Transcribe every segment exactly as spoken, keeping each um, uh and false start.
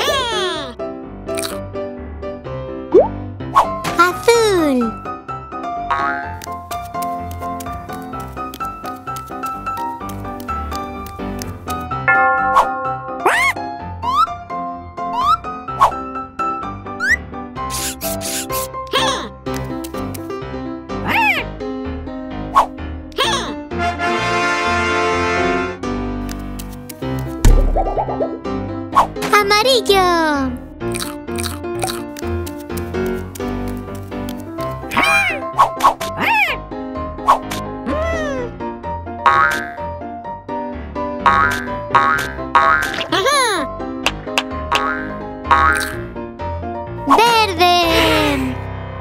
Azul. Amarillo. Verde.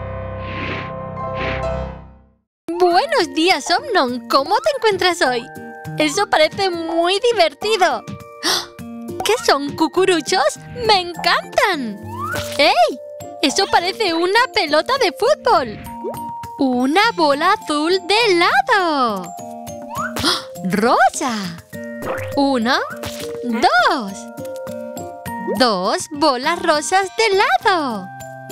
Buenos días, Omnon. ¿Cómo te encuentras hoy? Eso parece muy divertido. ¿Qué son, cucuruchos? ¡Me encantan! ¡Ey! Eso parece una pelota de fútbol. ¡Una bola azul de helado! ¡Oh! ¡Rosa! Una, dos. Dos bolas rosas de helado.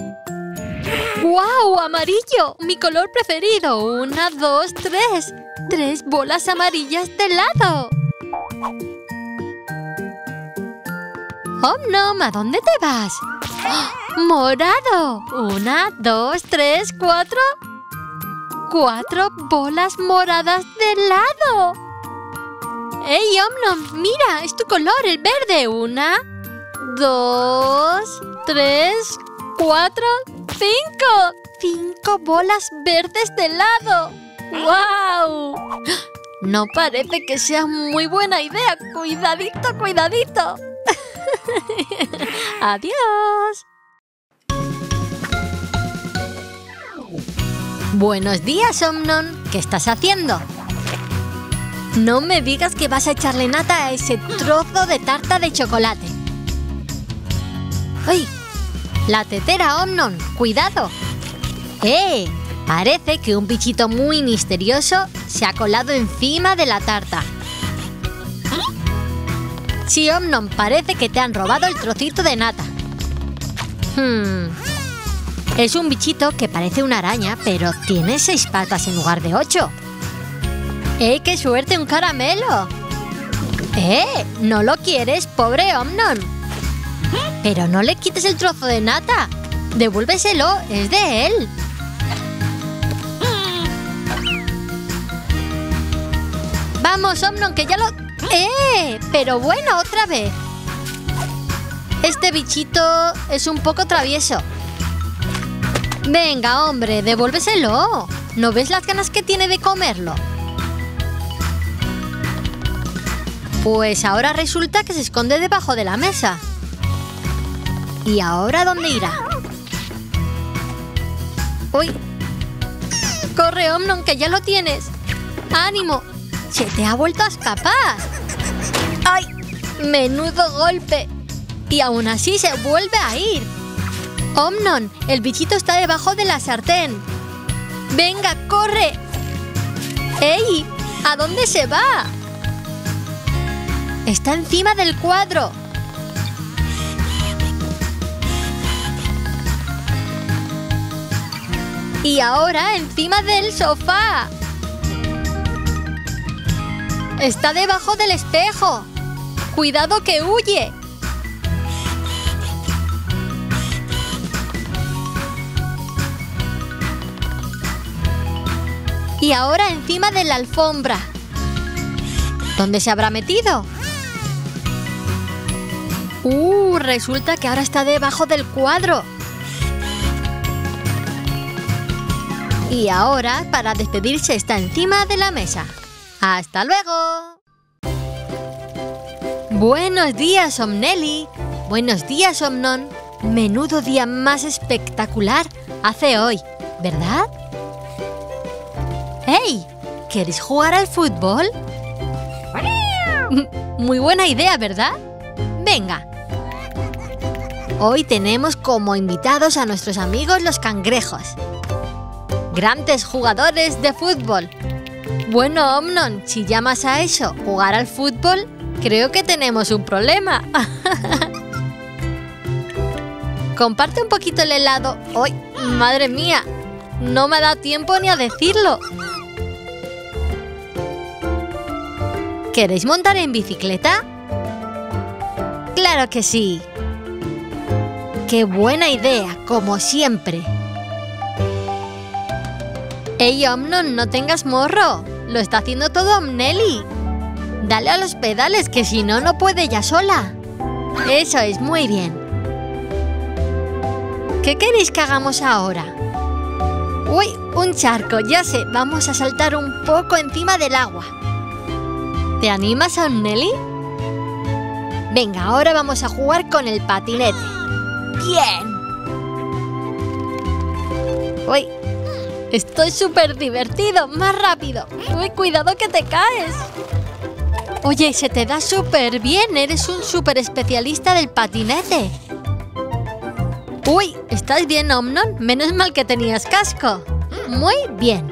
¡Guau! ¡Amarillo! Mi color preferido. Una, dos, tres. Tres bolas amarillas de helado. Omnom, ¿a dónde te vas? ¡Oh! ¡Morado! Una, dos, tres, cuatro. Cuatro bolas moradas de helado. ¡Ey, Omnom! ¡Mira! Es tu color, el verde. Una, dos, tres, cuatro, cinco. Cinco bolas verdes de helado. ¡Guau! No parece que sea muy buena idea. Cuidadito, cuidadito. Adiós. Buenos días, Omnon. ¿Qué estás haciendo? No me digas que vas a echarle nata a ese trozo de tarta de chocolate. ¡Ay! La tetera, Omnon. ¡Cuidado! ¡Eh! Parece que un bichito muy misterioso se ha colado encima de la tarta. Sí, Omnon, parece que te han robado el trocito de nata. Hmm. Es un bichito que parece una araña, pero tiene seis patas en lugar de ocho. ¡Eh, qué suerte, un caramelo! ¡Eh! ¿No lo quieres, pobre Omnon? Pero no le quites el trozo de nata. Devuélveselo, es de él. Vamos, Omnon, que ya lo... ¡Eh! Pero bueno, otra vez. Este bichito es un poco travieso. Venga, hombre, devuélveselo. ¿No ves las ganas que tiene de comerlo? Pues ahora resulta que se esconde debajo de la mesa. ¿Y ahora dónde irá? ¡Uy! ¡Corre, Omnon, que ya lo tienes! ¡Ánimo! ¡Se te ha vuelto a escapar! ¡Ay! ¡Menudo golpe! Y aún así se vuelve a ir. Omnon, el bichito está debajo de la sartén. ¡Venga, corre! ¡Ey! ¿A dónde se va? Está encima del cuadro. Y ahora encima del sofá. Está debajo del espejo. ¡Cuidado que huye! Y ahora encima de la alfombra. ¿Dónde se habrá metido? ¡Uh! Resulta que ahora está debajo del cuadro. Y ahora, para despedirse, está encima de la mesa. ¡Hasta luego! Buenos días, Omnelli. Buenos días, Omnon. Menudo día más espectacular hace hoy, ¿verdad? ¡Hey! ¿Queréis jugar al fútbol? Muy buena idea, ¿verdad? Venga. Hoy tenemos como invitados a nuestros amigos los cangrejos. Grandes jugadores de fútbol. Bueno, Omnon, si llamas a eso jugar al fútbol, creo que tenemos un problema. Comparte un poquito el helado. ¡Ay, madre mía! No me ha dado tiempo ni a decirlo. ¿Queréis montar en bicicleta? ¡Claro que sí! ¡Qué buena idea, como siempre! ¡Ey, Omnon, no tengas morro! ¡Lo está haciendo todo Omnelli! Dale a los pedales, que si no, no puede ella sola. Eso es, muy bien. ¿Qué queréis que hagamos ahora? ¡Uy! Un charco, ya sé. Vamos a saltar un poco encima del agua. ¿Te animas, Omnelli? Venga, ahora vamos a jugar con el patinete. ¡Bien! ¡Uy! Estoy súper divertido. ¡Más rápido! ¡Uy, cuidado que te caes! Oye, se te da súper bien. Eres un súper especialista del patinete. ¡Uy! ¿Estás bien, Omnon? Menos mal que tenías casco. Muy bien.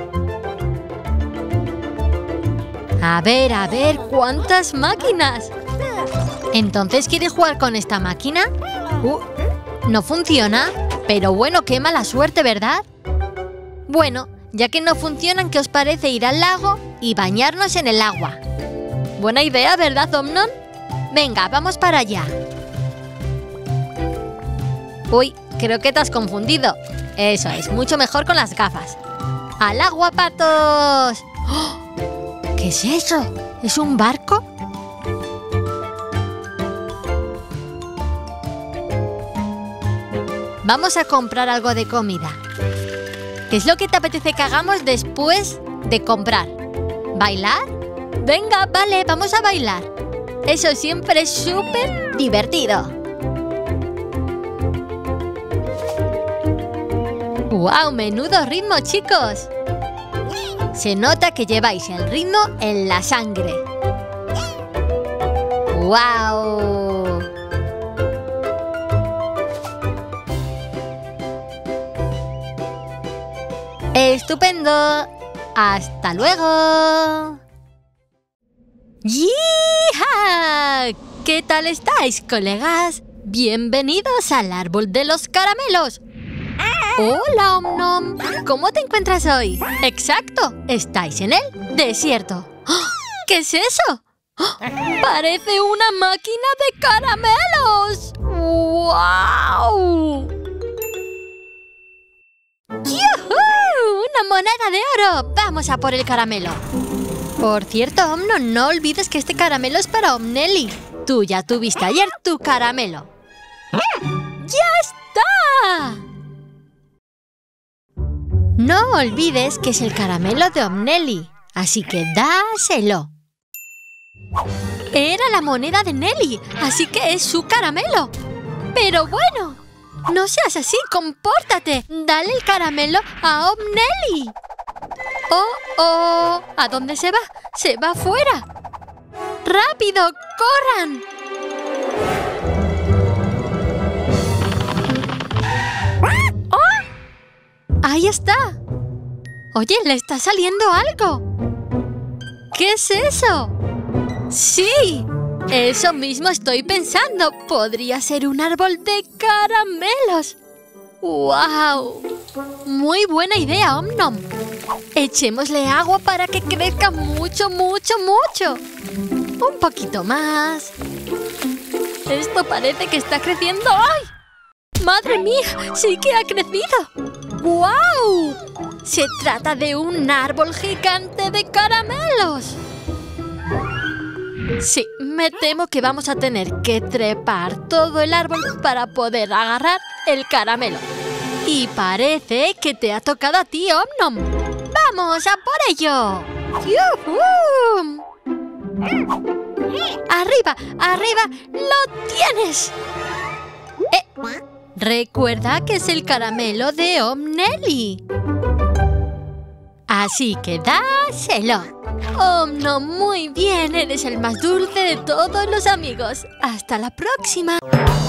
A ver, a ver, ¿cuántas máquinas? ¿Entonces quieres jugar con esta máquina? Uh, ¿no funciona? Pero bueno, qué mala suerte, ¿verdad? Bueno, ya que no funcionan, ¿qué os parece ir al lago y bañarnos en el agua? Buena idea, ¿verdad, Omnon? Venga, vamos para allá. Uy, creo que te has confundido. Eso es, mucho mejor con las gafas. ¡Al agua, patos! ¡Oh! ¿Qué es eso? ¿Es un barco? Vamos a comprar algo de comida. ¿Qué es lo que te apetece que hagamos después de comprar? ¿Bailar? Venga, vale, vamos a bailar. Eso siempre es súper divertido. ¡Guau! ¡Menudo ritmo, chicos! Se nota que lleváis el ritmo en la sangre. ¡Guau! ¡Estupendo! ¡Hasta luego! ¡Yija! ¿Qué tal estáis, colegas? Bienvenidos al árbol de los caramelos. Hola, Omnom. ¿Cómo te encuentras hoy? Exacto, estáis en el desierto. ¿Qué es eso? ¡Parece una máquina de caramelos! ¡Wow! ¡Yujú! ¡Una moneda de oro! ¡Vamos a por el caramelo! Por cierto, Omnon, no olvides que este caramelo es para Omnelli. Tú ya tuviste ayer tu caramelo. ¡Ya está! No olvides que es el caramelo de Omnelli, así que dáselo. Era la moneda de Nelly, así que es su caramelo. Pero bueno, no seas así, compórtate. Dale el caramelo a Omnelli. ¡Oh, oh! ¿A dónde se va? ¡Se va fuera! ¡Rápido, corran! ¡Oh! ¡Ahí está! Oye, le está saliendo algo. ¿Qué es eso? ¡Sí! Eso mismo estoy pensando. Podría ser un árbol de caramelos. ¡Wow! Muy buena idea, Omnom. Echémosle agua para que crezca mucho, mucho, mucho. Un poquito más. Esto parece que está creciendo. ¡Ay! ¡Madre mía! ¡Sí que ha crecido! ¡Guau! Se trata de un árbol gigante de caramelos. Sí, me temo que vamos a tener que trepar todo el árbol para poder agarrar el caramelo. Y parece que te ha tocado a ti, Omnom. ¡Vamos a por ello! ¡Yujú! ¡Arriba, arriba! ¡Lo tienes! Eh, recuerda que es el caramelo de Omnelli. Así que dáselo. Omnom, muy bien. Eres el más dulce de todos los amigos. ¡Hasta la próxima!